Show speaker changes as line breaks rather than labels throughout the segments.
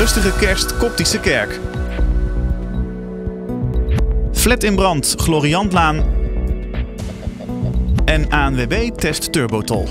rustige kerst Koptische kerk. Flat in brand, Gloriantlaan. En ANWB test turbotol.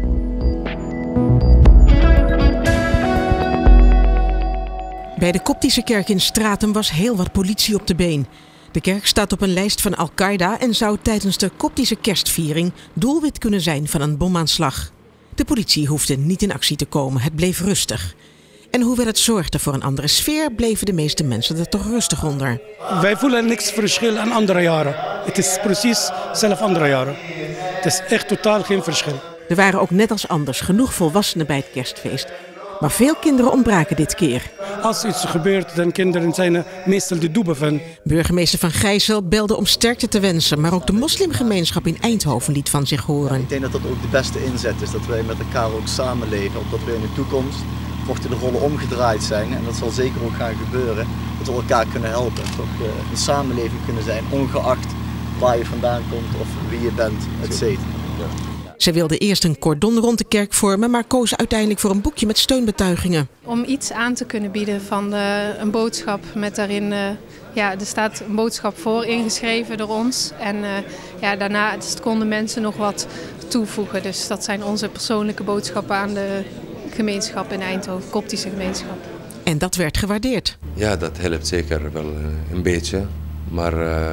Bij de Koptische kerk in Stratum was heel wat politie op de been. De kerk staat op een lijst van Al-Qaeda en zou tijdens de Koptische kerstviering doelwit kunnen zijn van een bomaanslag. De politie hoefde niet in actie te komen, het bleef rustig. En hoewel het zorgde voor een andere sfeer, bleven de meeste mensen er toch rustig onder.
Wij voelen niks verschil aan andere jaren. Het is precies zelf andere jaren. Het is echt totaal geen verschil.
Er waren ook net als anders genoeg volwassenen bij het kerstfeest. Maar veel kinderen ontbraken dit keer.
Als iets gebeurt, dan kinderen zijn meestal de dupe van.
Burgemeester Van Gijzel belde om sterkte te wensen, maar ook de moslimgemeenschap in Eindhoven liet van zich horen.
Ik denk dat dat ook de beste inzet is, dat wij met elkaar ook samenleven, omdat we in de toekomst, mochten de rollen omgedraaid zijn, en dat zal zeker ook gaan gebeuren, dat we elkaar kunnen helpen. Toch een samenleving kunnen zijn, ongeacht waar je vandaan komt of wie je bent, etc.
Ze wilden eerst een cordon rond de kerk vormen, maar kozen uiteindelijk voor een boekje met steunbetuigingen.
Om iets aan te kunnen bieden van een boodschap met daarin, er staat een boodschap voor ingeschreven door ons. En daarna konden mensen nog wat toevoegen. Dus dat zijn onze persoonlijke boodschappen aan de gemeenschap in Eindhoven, Koptische gemeenschap. En
dat werd gewaardeerd.
Ja, dat helpt zeker wel een beetje, maar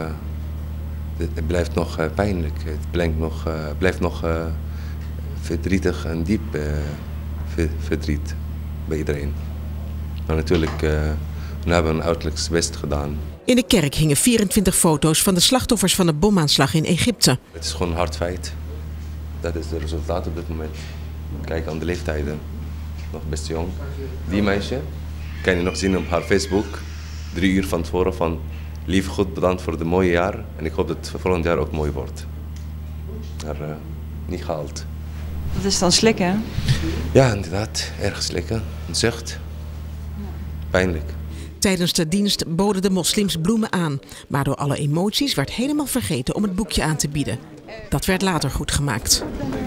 het blijft nog pijnlijk. Het blijft nog verdrietig en diep verdriet bij iedereen. Maar natuurlijk, we hebben een uiterlijks best gedaan.
In de kerk hingen 24 foto's van de slachtoffers van de bomaanslag in Egypte.
Het is gewoon een hard feit. Dat is het resultaat op dit moment. Kijk aan de leeftijden. Nog best jong. Die meisje kan je nog zien op haar Facebook. 3 uur van tevoren van: lieve God, bedankt voor het mooie jaar. En ik hoop dat het volgend jaar ook mooi wordt. Maar niet gehaald.
Dat is dan slikken?
Ja, inderdaad. Erg slikken. Een zucht. Pijnlijk.
Tijdens de dienst boden de moslims bloemen aan. Maar door alle emoties werd helemaal vergeten om het boekje aan te bieden. Dat werd later goed gemaakt.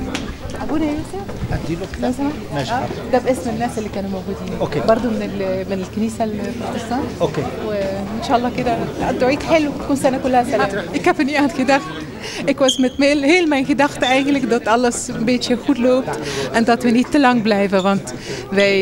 ده باسم الناس اللي كانوا موجودين برضه من الكنيسه البروتستانت وان شاء الله كده ادعو لك حلو تكون سنه كلها سلام. Ik heb er niet aan gedacht. Ik was met heel mijn gedachten eigenlijk dat alles een beetje goed loopt en dat we niet te lang blijven, want wij.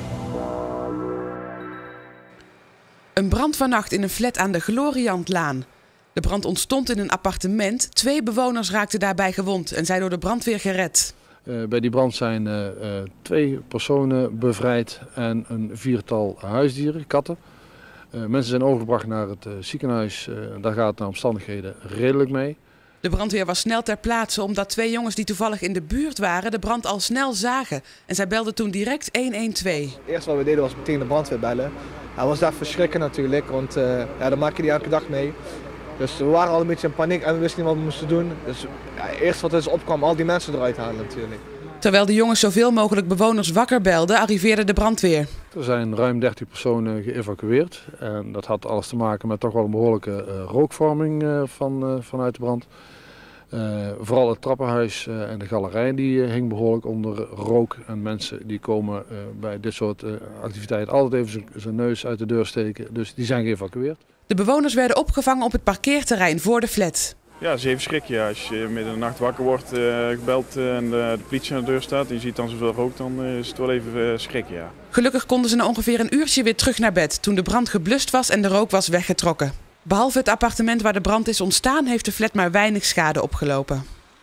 Een brand vannacht in een flat aan de Gloriantlaan. De brand ontstond in een appartement. 2 bewoners raakten daarbij gewond en zijn door de brandweer gered.
Bij die brand zijn 2 personen bevrijd en een 4-tal huisdieren, katten. Mensen zijn overgebracht naar het ziekenhuis. Daar gaat het naar omstandigheden redelijk mee.
De brandweer was snel ter plaatse omdat 2 jongens die toevallig in de buurt waren de brand al snel zagen. En zij belden toen direct 112.
Het eerste wat we deden was meteen de brandweer bellen. Hij was daar verschrikken natuurlijk, want dan maak je die elke dag mee. Dus we waren al een beetje in paniek en we wisten niet wat we moesten doen. Dus eerst wat er opkwam, al die mensen eruit halen natuurlijk.
Terwijl de jongens zoveel mogelijk bewoners wakker belden, arriveerde de brandweer.
Er zijn ruim 30 personen geëvacueerd. En dat had alles te maken met toch wel een behoorlijke rookvorming vanuit de brand. Vooral het trappenhuis en de galerij die hing behoorlijk onder rook. En mensen die komen bij dit soort activiteiten altijd even zijn neus uit de deur steken. Dus die zijn geëvacueerd.
De bewoners werden opgevangen op het parkeerterrein voor de flat.
Ja, zeer verschrikkelijk. Als je midden in de nacht wakker wordt, gebeld en de politie aan de deur staat en je ziet dan zoveel rook, dan is het wel even schrik, ja.
Gelukkig konden ze na ongeveer een uurtje weer terug naar bed toen de brand geblust was en de rook was weggetrokken. Behalve het appartement waar de brand is ontstaan, heeft de flat maar weinig schade opgelopen.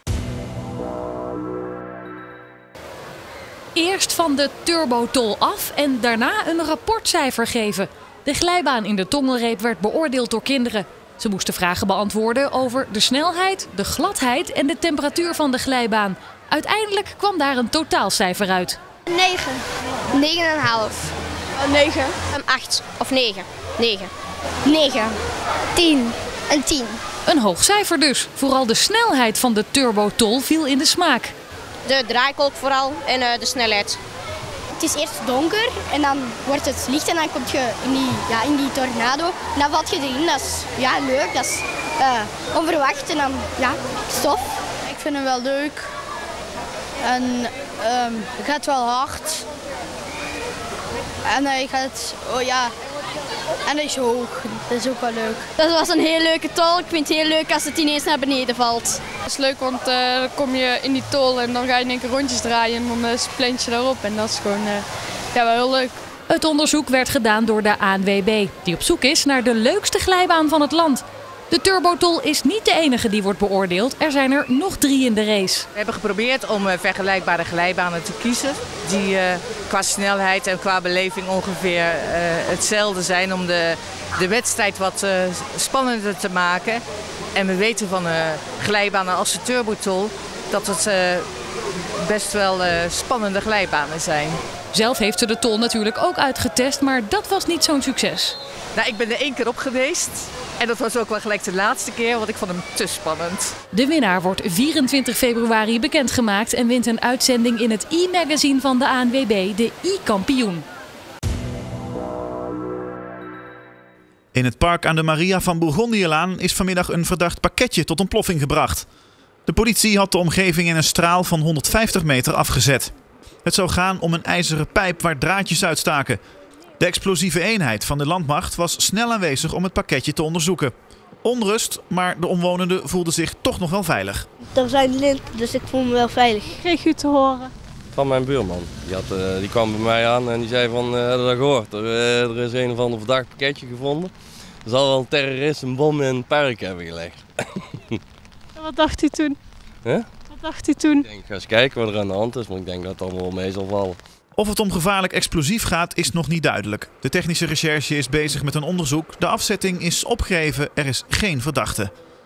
Eerst van de turbotol af en daarna een rapportcijfer geven. De glijbaan in de Tongelreep werd beoordeeld door kinderen. Ze moesten vragen beantwoorden over de snelheid, de gladheid en de temperatuur van de glijbaan. Uiteindelijk kwam daar een totaalcijfer uit.
9. 9,5. 9. 8 of 9. 9. 9. 10. Een 10.
Een hoog cijfer dus. Vooral de snelheid van de turbotol viel in de smaak.
De draaikolk vooral en de snelheid. Het is eerst donker en dan wordt het licht en dan kom je in die tornado. En dan valt je erin, dat is leuk, dat is onverwacht en dan stof.
Ik vind hem wel leuk en het gaat wel hard.
En hij gaat, en hij is hoog. Dat is ook wel leuk. Dat was een heel leuke tol. Ik vind het heel leuk als het ineens naar beneden valt.
Het is leuk, want dan kom je in die tol en dan ga je in één keer rondjes draaien en dan splint je daarop. En dat is gewoon wel heel leuk.
Het onderzoek werd gedaan door de ANWB, die op zoek is naar de leukste glijbaan van het land. De Turbotol is niet de enige die wordt beoordeeld. Er zijn er nog 3 in de race.
We hebben geprobeerd om vergelijkbare glijbanen te kiezen. Die qua snelheid en qua beleving ongeveer hetzelfde zijn. Om de wedstrijd wat spannender te maken. En we weten van glijbanen als de Turbotol dat het best wel spannende glijbanen zijn.
Zelf heeft ze de tol natuurlijk ook uitgetest, maar dat was niet zo'n succes.
Nou, ik ben er 1 keer op geweest. En dat was ook wel gelijk de laatste keer, want ik vond hem te spannend.
De winnaar wordt 24 februari bekendgemaakt en wint een uitzending in het e-magazine van de ANWB, de e-kampioen.
In het park aan de Maria van Bourgondielaan is vanmiddag een verdacht pakketje tot ontploffing gebracht. De politie had de omgeving in een straal van 150 meter afgezet. Het zou gaan om een ijzeren pijp waar draadjes uitstaken. De explosieve eenheid van de landmacht was snel aanwezig om het pakketje te onderzoeken. Onrust, maar de omwonenden voelden zich toch nog wel veilig.
Er zijn linten, dus ik voel me wel veilig.
Kreeg u te horen?
Van mijn buurman. Die kwam bij mij aan en die zei van, heb je dat gehoord? Er is een of ander verdacht pakketje gevonden. Er zal wel een terrorist een bom in het park hebben gelegd.
En wat dacht u toen?
Huh?
Wat dacht u toen?
Ik denk, ga eens kijken wat er aan de hand is, maar ik denk dat het allemaal wel mee zal vallen.
Of het om gevaarlijk explosief gaat, is nog niet duidelijk. De technische recherche is bezig met een onderzoek. De afzetting is opgeheven, er is geen verdachte.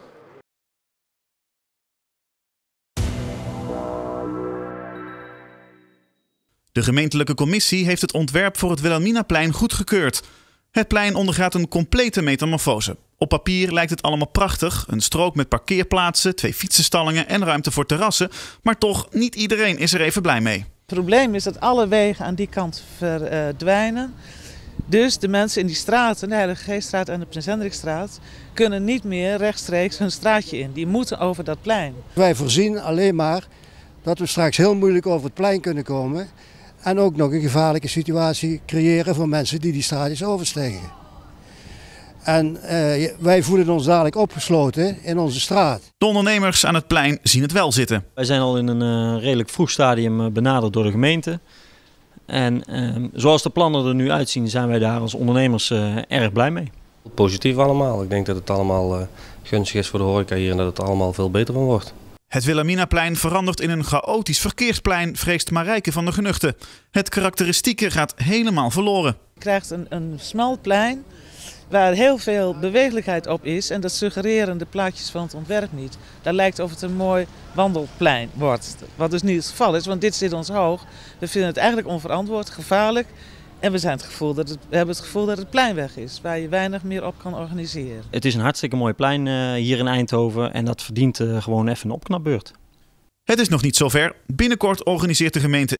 De gemeentelijke commissie heeft het ontwerp voor het Wilhelminaplein goedgekeurd. Het plein ondergaat een complete metamorfose. Op papier lijkt het allemaal prachtig. Een strook met parkeerplaatsen, 2 fietsenstallingen en ruimte voor terrassen. Maar toch, niet iedereen is er even blij mee.
Het probleem is dat alle wegen aan die kant verdwijnen. Dus de mensen in die straten, de Heilige Geeststraat en de Prins Hendrikstraat, kunnen niet meer rechtstreeks hun straatje in. Die moeten over dat plein.
Wij voorzien alleen maar dat we straks heel moeilijk over het plein kunnen komen. En ook nog een gevaarlijke situatie creëren voor mensen die straatjes oversteken. En wij voelen ons dadelijk opgesloten in onze straat.
De ondernemers aan het plein zien het wel zitten.
Wij zijn al in een redelijk vroeg stadium benaderd door de gemeente. En zoals de plannen er nu uitzien, zijn wij daar als ondernemers erg blij mee.
Positief allemaal. Ik denk dat het allemaal gunstig is voor de horeca hier en dat het allemaal veel beter van wordt.
Het Wilhelminaplein verandert in een chaotisch verkeersplein, vreest Marijke van der Genuchten. Het karakteristieke gaat helemaal verloren.
Je krijgt een smal plein waar heel veel bewegelijkheid op is. En dat suggereren de plaatjes van het ontwerp niet. Daar lijkt of het een mooi wandelplein wordt. Wat dus niet het geval is, want dit zit ons hoog. We vinden het eigenlijk onverantwoord, gevaarlijk. En we hebben het gevoel dat het plein weg is, waar je weinig meer op kan organiseren.
Het is een hartstikke mooi plein hier in Eindhoven en dat verdient gewoon even een opknapbeurt.
Het is nog niet zover. Binnenkort organiseert de gemeente.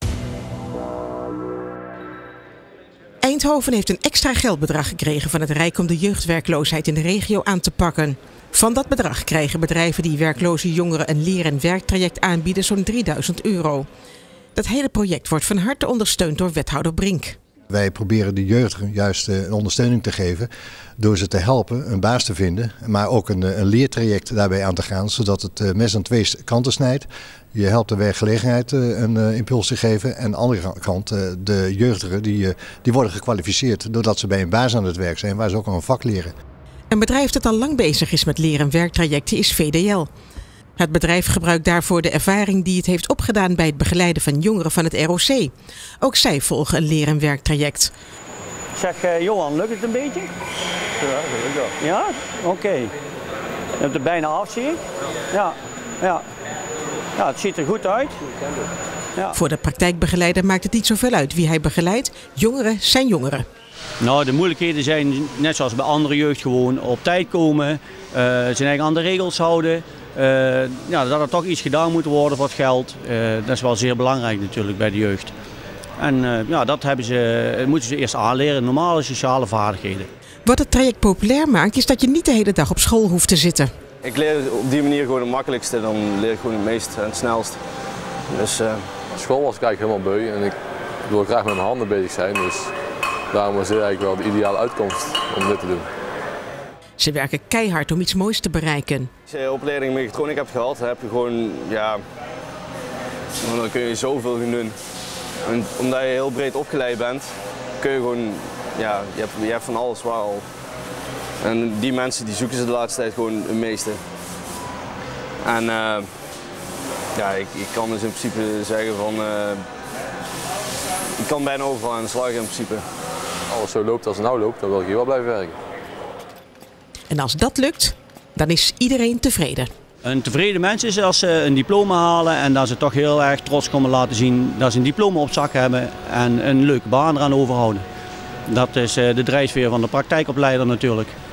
Eindhoven heeft een extra geldbedrag gekregen van het Rijk om de jeugdwerkloosheid in de regio aan te pakken. Van dat bedrag krijgen bedrijven die werkloze jongeren een leer- en werktraject aanbieden zo'n €3000. Dat hele project wordt van harte ondersteund door wethouder Brink.
Wij proberen de jeugdigen juist een ondersteuning te geven door ze te helpen een baas te vinden, maar ook een leertraject daarbij aan te gaan, zodat het mes aan 2 kanten snijdt. Je helpt de werkgelegenheid een impuls te geven en aan de andere kant de jeugdigen die worden gekwalificeerd doordat ze bij een baas aan het werk zijn waar ze ook al een vak leren.
Een bedrijf dat al lang bezig is met leer- en werktrajecten is VDL. Het bedrijf gebruikt daarvoor de ervaring die het heeft opgedaan bij het begeleiden van jongeren van het ROC. Ook zij volgen een leer- en werktraject.
Zeg Johan, lukt het een beetje?
Ja, dat lukt wel.
Ja? Oké. Je hebt er bijna af, zie ik. Ja. Ja, het ziet er goed uit.
Ja. Voor de praktijkbegeleider maakt het niet zoveel uit wie hij begeleidt. Jongeren zijn jongeren.
Nou, de moeilijkheden zijn net zoals bij andere jeugd gewoon op tijd komen, zijn eigen aan de regels houden. Dat er toch iets gedaan moet worden voor het geld. Dat is wel zeer belangrijk natuurlijk bij de jeugd. En dat moeten ze eerst aanleren, normale sociale vaardigheden.
Wat het traject populair maakt is dat je niet de hele dag op school hoeft te zitten.
Ik leer op die manier gewoon het makkelijkste, dan leer ik gewoon het meest en het snelst. Dus,
school was ik eigenlijk helemaal beu en ik wil graag met mijn handen bezig zijn. Dus
Daarom was dit eigenlijk wel de ideale uitkomst om dit te doen.
Ze werken keihard om iets moois te bereiken.
Als je opleiding mechatronica hebt gehad, heb je gewoon, ja, dan kun je zoveel gaan doen. En omdat je heel breed opgeleid bent, kun je gewoon, ja, je hebt van alles waar al. En die mensen die zoeken ze de laatste tijd gewoon het meeste. En ja, ik kan dus in principe zeggen van, ik kan bijna overal aan de slag in principe.
Als het zo loopt als het nou loopt, dan wil ik hier wel blijven werken.
En als dat lukt, dan is iedereen tevreden.
Een tevreden mens is als ze een diploma halen en dat ze toch heel erg trots komen laten zien dat ze een diploma op zak hebben en een leuke baan eraan overhouden. Dat is de drijfveer van de praktijkopleider natuurlijk.